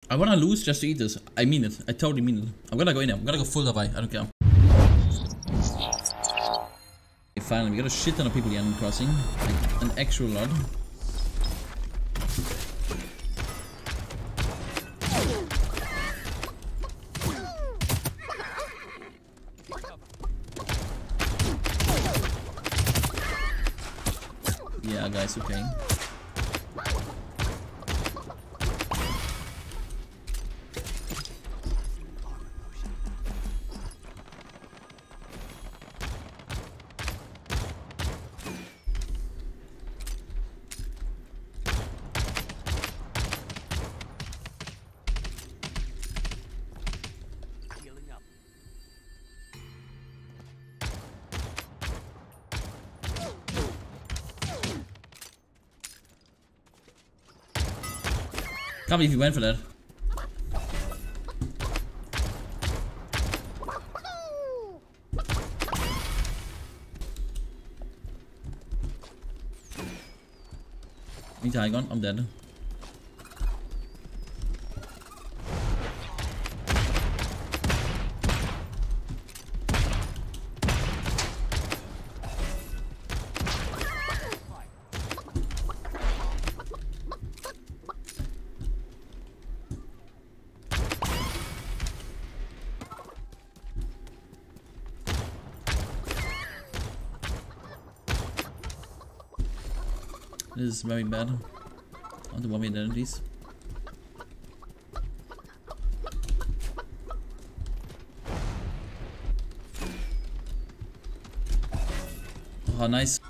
I wanna lose just to eat this. I mean it. I totally mean it. I'm gonna go in there. I'm gonna go full Hawaii. I don't care. Okay, finally, we got a shit ton of people here in Crossing. Like, an actual lot. Yeah, guys, okay. Can't believe you went for that. Me Tygon, I'm dead. This is very bad. I want to bomb identities. Oh, nice.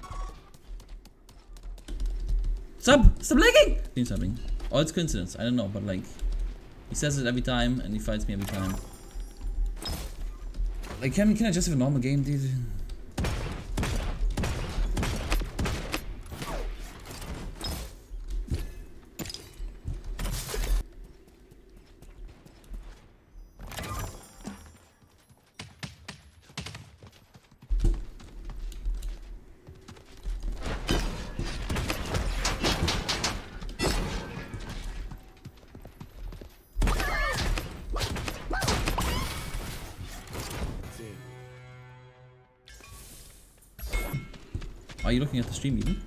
Stop! Stop lagging! Doing something. Oh, it's coincidence. I don't know, but like, he says it every time and he fights me every time. Like, can I just have a normal game, dude? Are you looking at the stream even?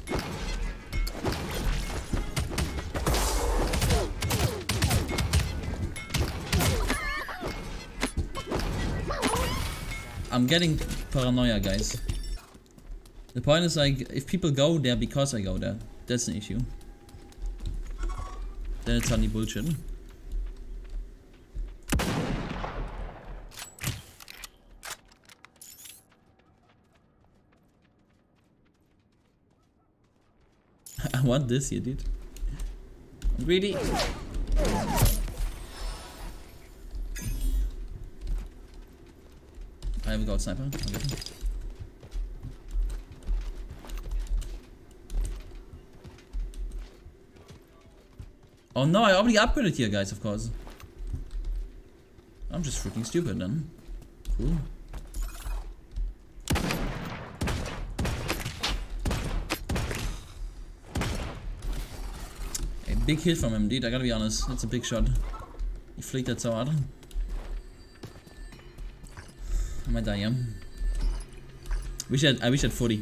I'm getting paranoia, guys. The point is, like, if people go there because I go there, that's an issue. Then it's suddenly bullshit. I want this here, dude. I'm greedy. I have a gold sniper. Oh no, I already upgraded here, guys, of course. I'm just freaking stupid then. Cool. Big hit from him, dude. I gotta be honest. That's a big shot. He flicked that so hard. I might die, yeah. I wish I had 40.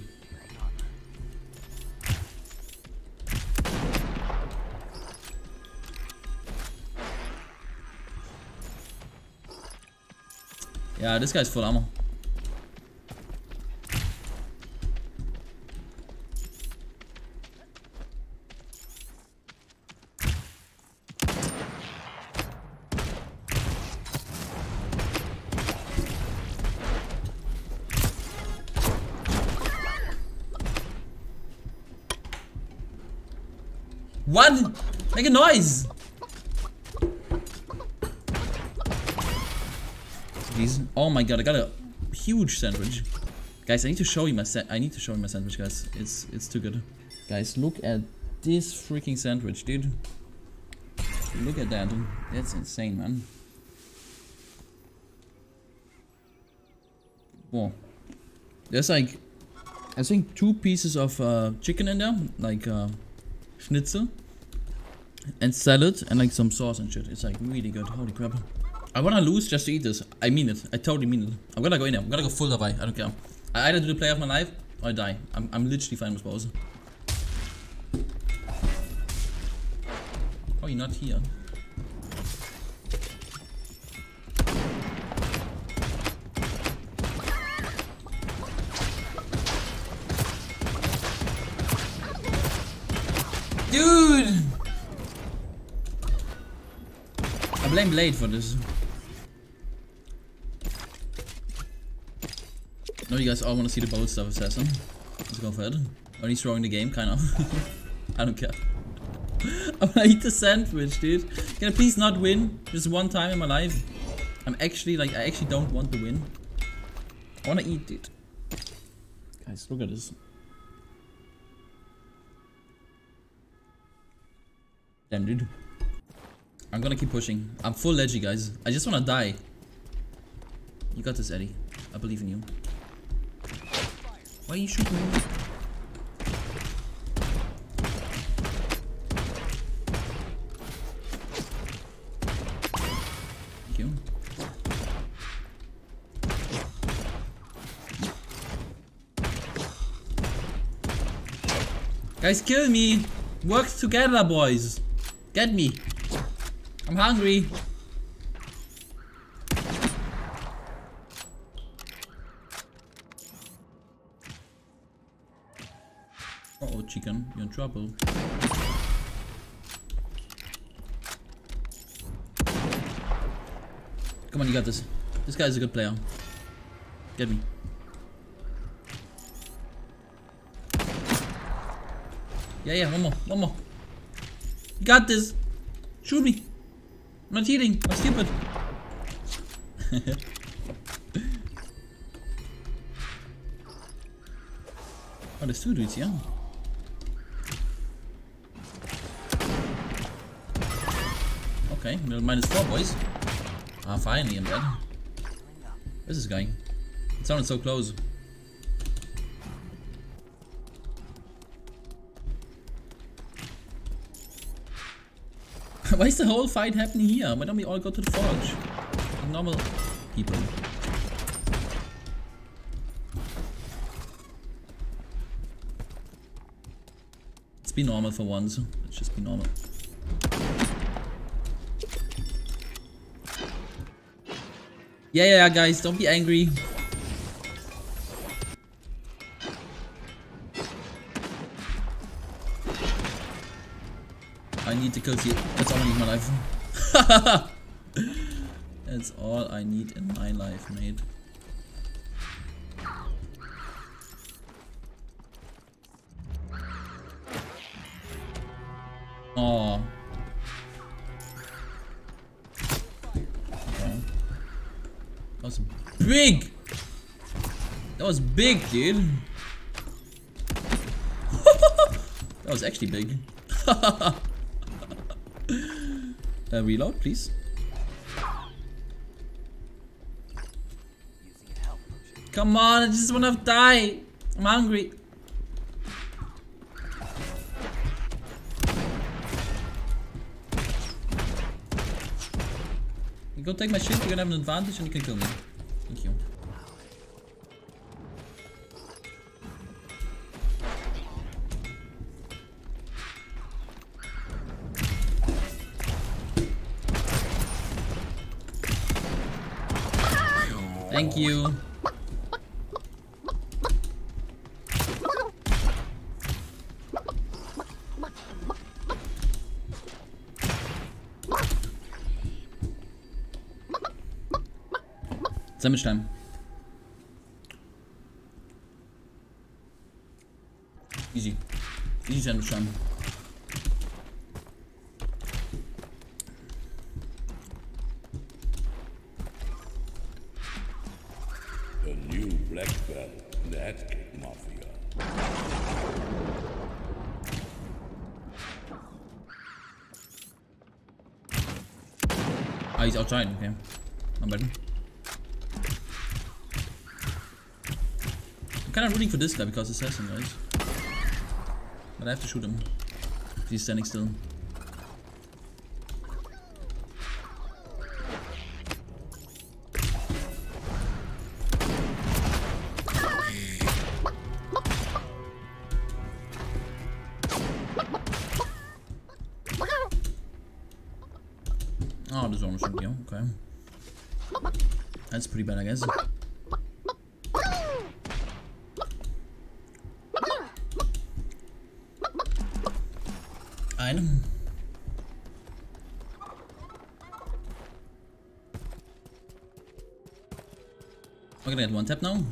Yeah, this guy's full ammo. What? Make a noise! Jeez. Oh my god, I got a huge sandwich. Guys, I need to show you my sandwich, guys. It's too good. Guys, look at this freaking sandwich, dude. Look at that. That's insane, man. Whoa. There's like, I think 2 pieces of chicken in there, like schnitzel. And salad and like some sauce and shit. It's like really good. Holy crap. I wanna lose just to eat this. I mean it. I totally mean it. I'm gonna go in there. I'm gonna go full Hawaii. I don't care. I either do the play of my life or I die. I'm literally fine with both. Oh, you're not here. Dude! I blame Blade for this. No, you guys all want to see the bold stuff assassin. Let's go for it. Only throwing the game, kind of. I don't care. I wanna eat the sandwich, dude. Can I please not win just one time in my life? I'm actually like, I actually don't want to win. I wanna eat it. Guys, look at this. Damn, dude. I'm gonna keep pushing. I'm full leggy, guys. I just wanna die. You got this, Eddie. I believe in you. Why are you shooting me? Thank you. Guys, kill me! Work together, boys! Get me! I'm hungry! Uh-oh, chicken, you're in trouble. Come on, you got this. This guy's a good player. Get me. Yeah, one more. You got this. Shoot me. I'm not cheating. I'm stupid. Oh, there's two dudes, yeah. Okay, -4, boys. Ah, finally, I'm dead. Where's this guy? It sounded so close. Why is the whole fight happening here? Why don't we all go to the forge? Like normal people. Let's be normal for once. Let's just be normal. Yeah, guys, don't be angry. I need to kill you. That's all I need in my life. That's all I need in my life, mate. Oh. Okay. That was big! That was big, dude. That was actually big. Reload, please. Come on, I just wanna die. I'm hungry. You go take my shit, you're gonna have an advantage and you can kill me. Thank you. Thank you. Sandwich time. Easy. Easy sandwich time. The new black belt, that mafia. Ah, he's outside, okay. I'm better. I'm kind of rooting for this guy because assassin, guys. But I have to shoot him. He's standing still. Oh, there's almost a deal. Okay. That's pretty bad, I guess. Item. We're gonna get one tap now.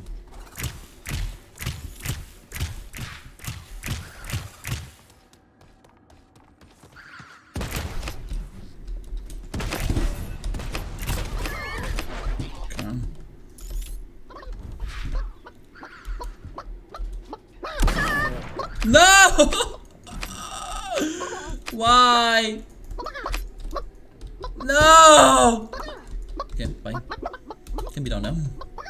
No! Why? No! Okay, bye. Can be down now.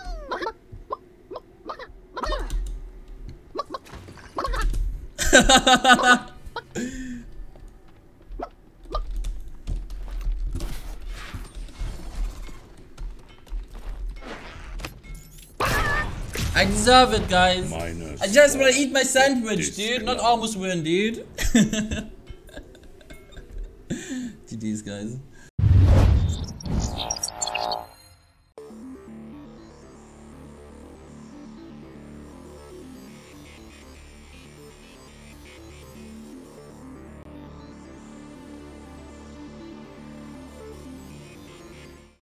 I deserve it, guys. I just wanna eat my sandwich, dude. Not almost win, dude. GG's, guys.